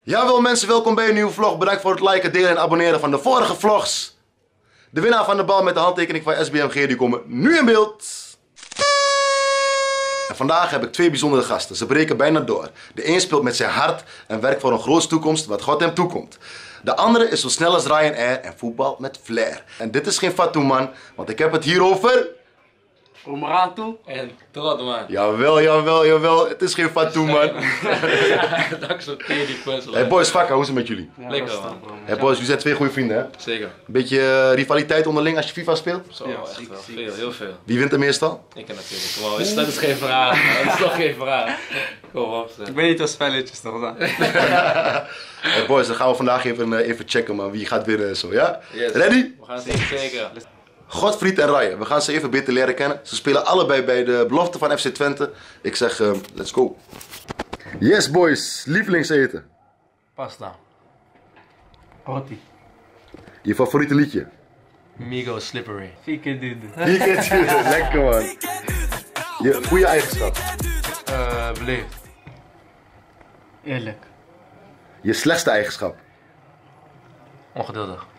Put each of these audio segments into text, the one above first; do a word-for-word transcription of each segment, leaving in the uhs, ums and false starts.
Jawel mensen, welkom bij een nieuwe vlog. Bedankt voor het liken, delen en abonneren van de vorige vlogs. De winnaar van de bal met de handtekening van S B M G, die komen nu in beeld. En vandaag heb ik twee bijzondere gasten. Ze breken bijna door. De een speelt met zijn hart en werkt voor een grote toekomst wat God hem toekomt. De andere is zo snel als Ryanair en voetbal met flair. En dit is geen Fatou man, want ik heb het hier over... Omrato en Trotman. Jawel, jawel, jawel. Het is geen Fatou man. Dat accepteer die puzzel. Hey boys, Fakka, hoe is het met jullie? Ja, lekker man. Hey boys, jullie zijn twee goede vrienden hè? Zeker. Een beetje uh, rivaliteit onderling als je FIFA speelt? Zo, ja, echt wel. Veel, heel veel. Wie wint er meestal? Ik ken natuurlijk. Kom op, dat is geen vraag. Dat is toch geen vraag. Kom op. Zeg. Ik weet niet of spelletjes toch zijn. Hey boys, dan gaan we vandaag even, uh, even checken man, wie gaat winnen en zo, ja? Yes. Ready? We gaan het even zeker. Godfried en Ryan, we gaan ze even beter leren kennen. Ze spelen allebei bij de belofte van F C Twente. Ik zeg, uh, let's go. Yes boys, lievelingseten. Pasta. Roti. Je favoriete liedje? Migo Slippery. Fieke dude. Lekker man. Je goede eigenschap. Uh, beleefd. Eerlijk. Je slechtste eigenschap. Ongeduldig.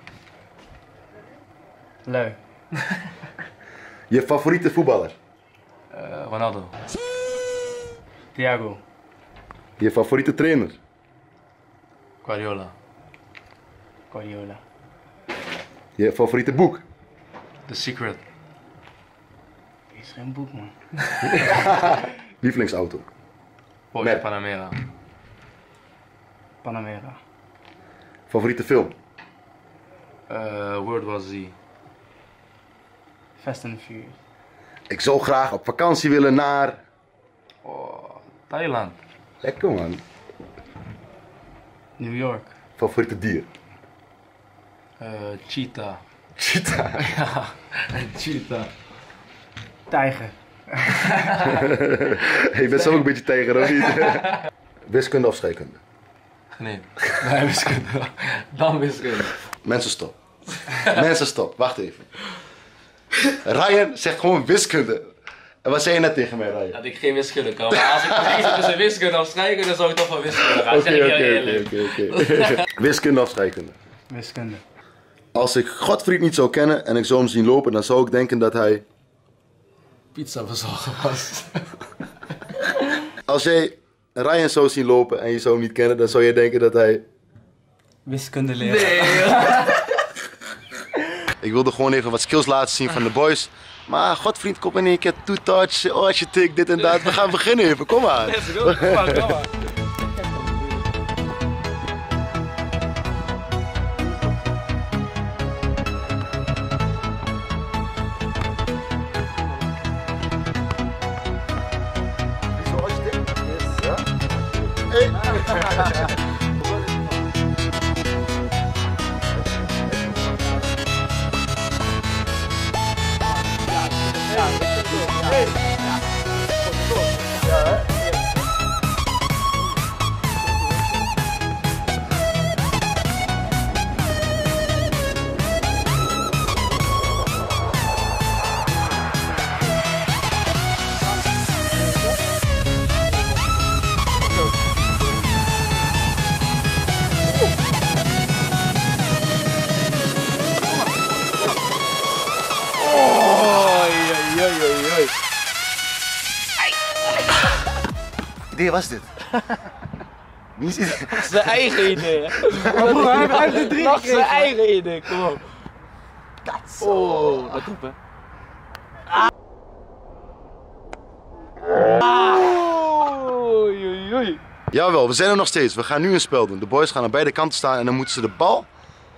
Lui. Je favoriete voetballer. Uh, Ronaldo. Thiago. Je favoriete trainer. Guardiola. Guardiola. Je favoriete boek. The Secret. Is geen boek man. Lievelingsauto. Porsche Nee. Panamera. Panamera. Favoriete film. Uh, World War Z. Fast and Furious. Ik zou graag op vakantie willen naar... Oh, Thailand. Lekker man. New York. Favoriete dier. Uh, cheetah. Cheetah. Ja, een cheetah. Tijger. Je bent zo ook een beetje tegen, of niet? Wiskunde of scheikunde? Nee, nee, wiskunde. Dan wiskunde. Mensen stop. Mensen stop, wacht even. Ryan zegt gewoon wiskunde. En wat zei je net tegen mij, Ryan? Dat ik geen wiskunde kan, maar als ik kiezen tussen wiskunde of scheikunde, dan zou ik toch voor wiskunde gaan. Oké, Zeg ik heel oké, eerlijk. oké, oké. Wiskunde of scheikunde? Wiskunde. Als ik Godfried niet zou kennen en ik zou hem zien lopen, dan zou ik denken dat hij... Pizza bezorgen was. Als jij Ryan zou zien lopen en je zou hem niet kennen, dan zou jij denken dat hij... Wiskunde leren. Nee. Ik wilde gewoon even wat skills laten zien van de boys. Maar Godfried, kom in één keer two-touch, oh je tik, dit en dat. We gaan beginnen even, kom maar. Let's go, kom maar, kom maar. Zoals je tikt. Ja. Hey. Idee was dit? Wie is dit? Zijn eigen idee. Hij heeft de drie Nog zijn gekregen. eigen idee, kom op. Oh, dat op hè. Oei, oei, oei. Jawel, we zijn er nog steeds. We gaan nu een spel doen. De boys gaan aan beide kanten staan en dan moeten ze de bal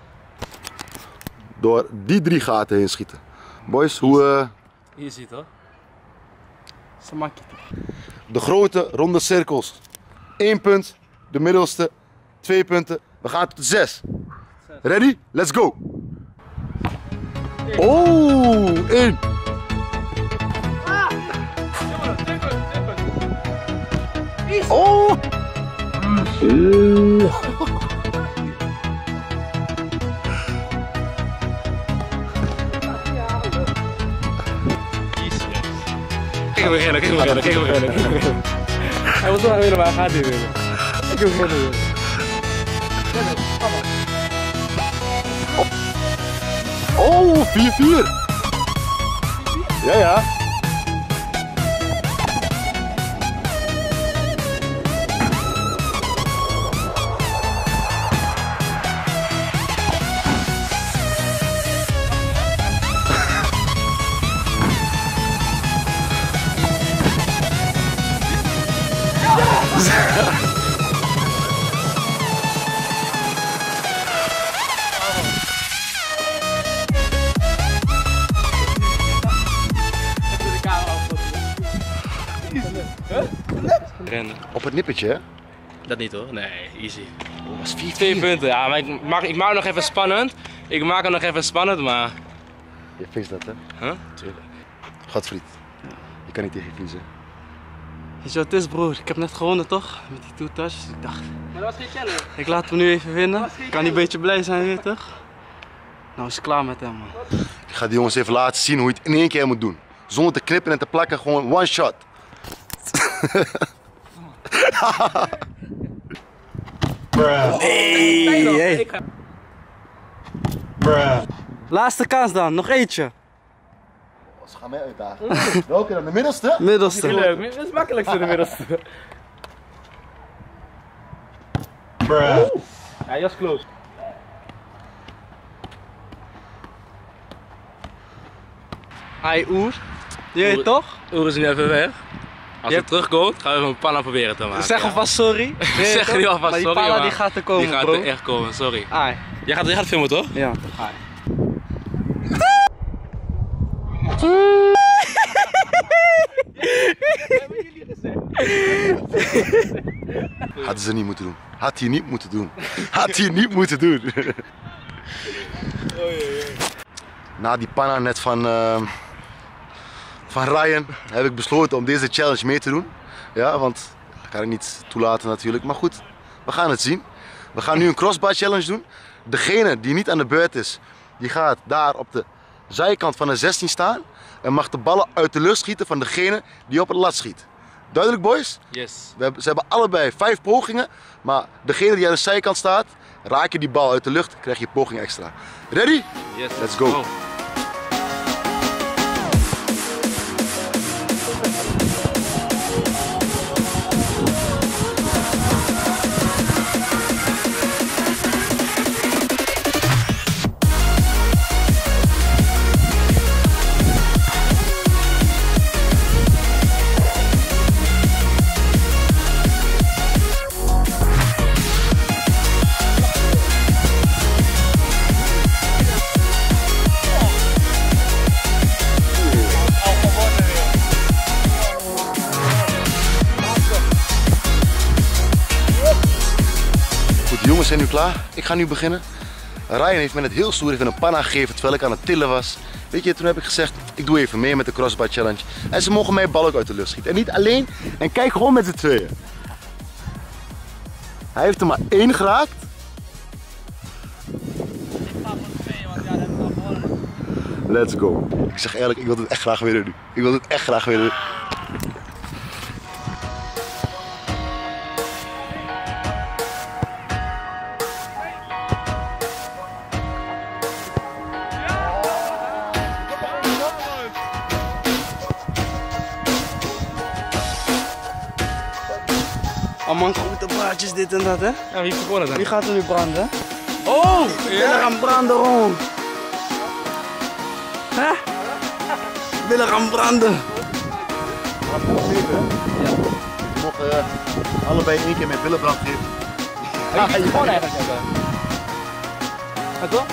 door die drie gaten heen schieten. Boys, hoe... Uh, Hier zit hoor. Samakje. de grote ronde cirkels. Eén punt, de middelste, twee punten. We gaan tot zes. Ready? Let's go! Oh, één. Oh! Kijk hem beginnen, kijk hem beginnen, kijk hem beginnen, kijk hem beginnen. Hij moet zo gaan winnen, maar hij gaat niet winnen. Kijk hem beginnen. Oh, vier vier. Ja, ja. Rennen. Op het nippertje, hè? Dat niet hoor, nee, easy. Oh, dat is vier Twee vier. punten, ja, maar ik maak, ik maak het nog even spannend. Ik maak het nog even spannend, maar... Je fixt dat, hè? Huh? Tuurlijk. Godfried, je kan niet tegen je verliezen. Weet je wat het is, broer? Ik heb net gewonnen, toch? Met die two-touch. Dus ik dacht, Maar dat was geen challenge. ik laat hem nu even winnen. Kan hij een beetje blij zijn, weet je toch? Nou is het klaar met hem, man. Ik ga die jongens even laten zien hoe je het in één keer moet doen. Zonder te knippen en te plakken, gewoon one shot. Hey, hey. Laatste kans dan, nog eentje. Ze gaan mij uitdagen. Welke dan? De middelste? Middelste. Leuk, dat is makkelijkste de middelste. Hij was close. Ai Oer. Je weet toch? Oer is nu even weg. Als Je hij terugkomt, gaan we even een panna proberen te maken. Zeg alvast sorry. Zeg nu alvast maar die sorry, pala maar die gaat er komen, Die gaat bro. er echt komen, sorry. Ai. Jij gaat, jij gaat filmen toch? Ja, toch. Ai. Hadden ze niet moeten doen. Had hij niet moeten doen. Had hij niet moeten doen. Na die panna net van, uh, van Ryan heb ik besloten om deze challenge mee te doen. Ja, want ik kan het niet toelaten natuurlijk. Maar goed, we gaan het zien. We gaan nu een crossbar challenge doen. Degene die niet aan de beurt is, die gaat daar op de zijkant van de zestien staan. En mag de ballen uit de lucht schieten van degene die op het lat schiet. Duidelijk, boys? Yes. We hebben, ze hebben allebei vijf pogingen, maar degene die aan de zijkant staat, raak je die bal uit de lucht, krijg je poging extra. Ready? Yes. Let's go. Oh. De jongens zijn nu klaar. Ik ga nu beginnen. Ryan heeft me net heel stoer even een panna gegeven terwijl ik aan het tillen was. Weet je, toen heb ik gezegd, ik doe even mee met de crossbar challenge. En ze mogen mijn bal ook uit de lucht schieten. En niet alleen. En kijk gewoon met z'n tweeën. Hij heeft er maar één geraakt. Let's go. Ik zeg eerlijk, ik wil het echt graag willen nu. Ik wil het echt graag willen. Oh man, grote praatjes dit en dat, hè? Ja, wie heeft gewonnen dan? Wie gaat er nu branden? Oh! Willen gaan branden, Ron. Hè? Willen gaan branden. Je mocht uh, allebei één keer met billenbrand geven. Ja, je gewoon eigenlijk hebben. Wat toch?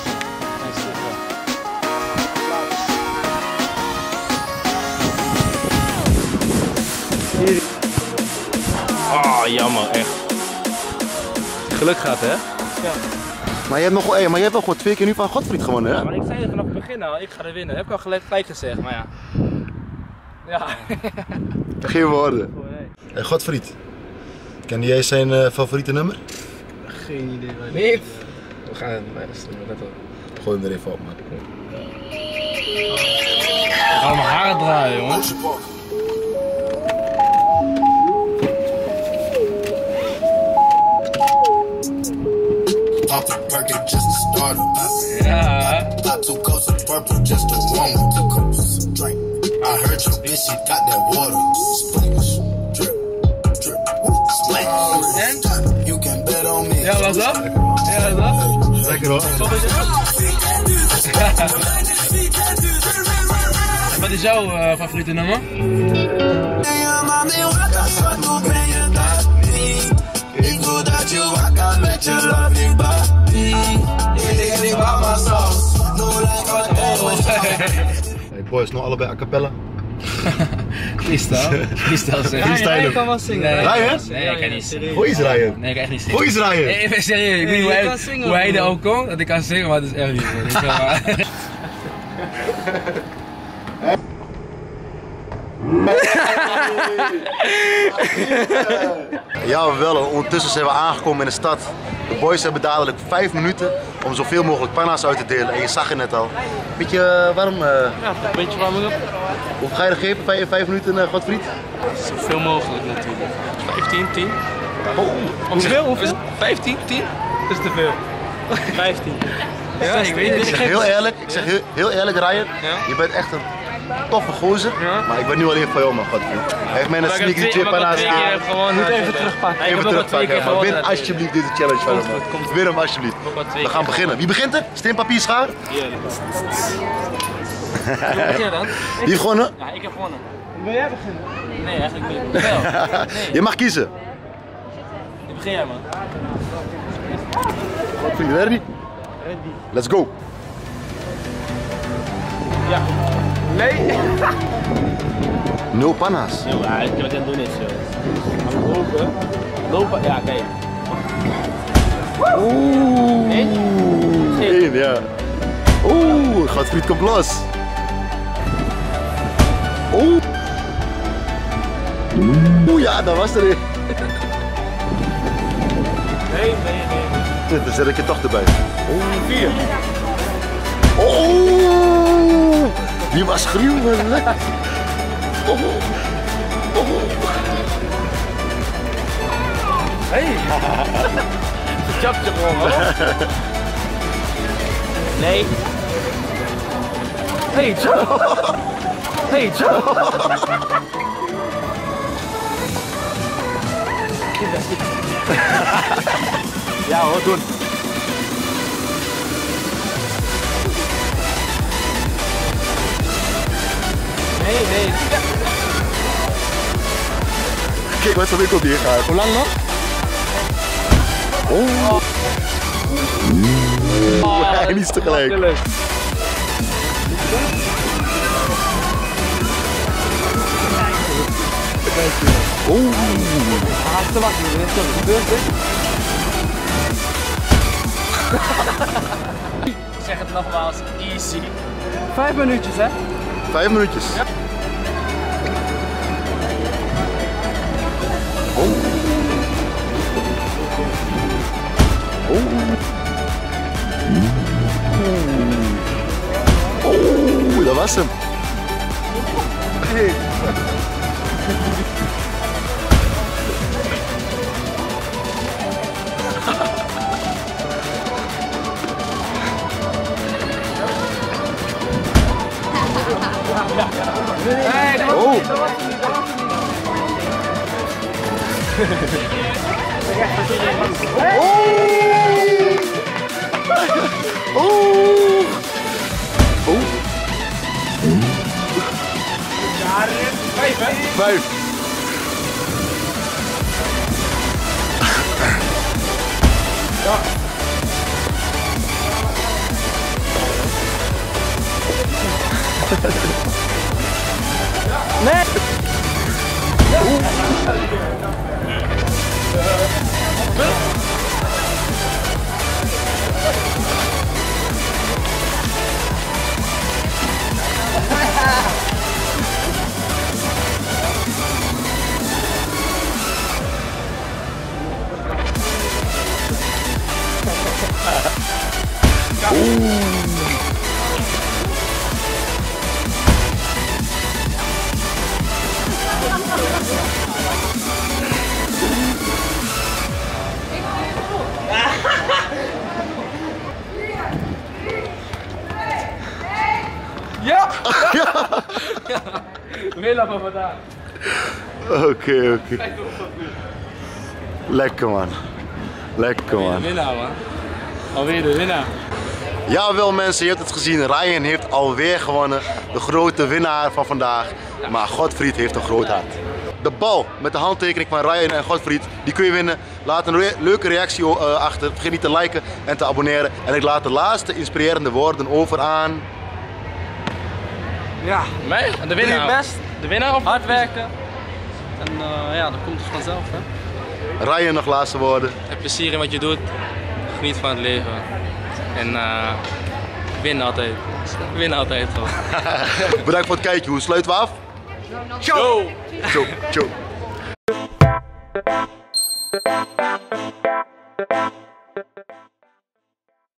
Oh, jammer, echt. Geluk gehad, hè? Maar je hebt, nog, hey, maar je hebt wel gewoon twee keer nu van Godfried gewonnen, hè? Maar ik zei er vanaf het begin al, ik ga er winnen. Heb ik al gelijk, gelijk gezegd, maar ja. Ja. Geen woorden. Hey, Godfried, kende jij zijn uh, favoriete nummer? Geen idee. Niet? We gaan het bij de stemmen, let op. Gooi hem er even op, man. We gaan mijn haren draaien, jongens. Pop the perky just to start them. Ja. Pop two cups of purple just to warm them. Two cups, drink. I heard your bitch, she got that water. Splash, drip, drip, splash. En? You can bet on me. Ja, wat dat? Ja, wat dat? Lekker hoor. Wat is jouw uh, favoriete nummer? Hey boys, nog allebei a cappella? Freestyle. Freestyle zeggen. Ja, ik kan wel zingen. Nee, Ryan? Nee, ik kan niet zingen. Hoe is Ryan? Nee, ik kan echt niet zingen. Hoe is Ryan? Nee, even serieus, ik weet niet hoe hij, zingen, hoe hij man. er ook komt, dat ik kan zingen, maar het is echt niet zo. Dit is wel waar. Ja, wel. Ondertussen zijn we aangekomen in de stad. De boys hebben dadelijk vijf minuten om zoveel mogelijk panna's uit te delen. En je zag het net al. Beetje uh, warm. Uh, Ja, een beetje warming op. Hoeveel ga je er geven? Vijf, vijf minuten, uh, Godfried? Zoveel mogelijk natuurlijk. vijftien, tien. Oh, Hoeveel? Hoeveel? vijftien, tien? Dat is te veel. vijftien. Ja, ik weet ik het. zeg heel eerlijk, ik zeg heel, heel eerlijk Ryan, je bent echt een toffe gozer. Ja. Maar ik ben nu alleen van jou man, Godfried. Hij heeft mij een sneaky twee panna's gegeven. Gewoon moet even terugpakken. Even terugpakken, maar win alsjeblieft deze challenge van hem man. Win hem alsjeblieft. We gaan beginnen. Wie begint er? Steen, papier, schaar? Wie begin dan? Wie heeft gewonnen? Ja, ik heb gewonnen. Wil jij beginnen? Nee, eigenlijk niet. Wel. Nee, Je mag kiezen. ik begin jij man. Godfried, ready? Let's go. Ja. Nee. Nul panna's. Ja, ik wat aan het doen is. Gaan we lopen? Lopen? Ja, kijk. Oeh. Eén? Eén, ja. Oeh, Godfried komt los. Oeh. Oeh, ja, dat was er een. Nee, nee, nee. Dan zet ik je toch erbij. Oeh, vier. Oh, die was gruwelijk. Oh, oh. Hey. Verjapt je gewoon hoor. Nee. Hey Joe. Hey Joe. Ja hoor, doen. Nee, nee. Kijk wat voor winkel die gaat. Hoe lang nog? Oh. Oh, En iets tegelijk. makkelijk. Oeh. Ah, te makkelijk. Dit is toch gebeurd dit? Ik zeg het nogmaals, easy. Vijf minuutjes hè? Vijf minuutjes. Oh. Oh. Oh, dat was hem. Hey. Nee, dat was Oh. niet, dat was niet, dat was niet. Oh. Oh. Oh. Vijf hè? Vijf. Ja. Nee. Winnaar van vandaag. Oké, oké. Lekker man. Lekker man. Winnaar man. Alweer de winnaar. Jawel mensen, je hebt het gezien. Ryan heeft alweer gewonnen. De grote winnaar van vandaag. Maar Godfried heeft een groot hart. De bal met de handtekening van Ryan en Godfried, die kun je winnen. Laat een re leuke reactie uh, achter. Vergeet niet te liken en te abonneren. En ik laat de laatste inspirerende woorden over aan... Ja, Mij? De doe winnaar. je best, De winnaar of hard werken. En uh, ja, dat komt dus vanzelf hè. Ryan, nog laatste woorden. Heb plezier in wat je doet. Geniet van het leven. En uh, win altijd. Win altijd gewoon. Bedankt voor het kijken. Hoe sluiten we af? Go! Ciao, ciao.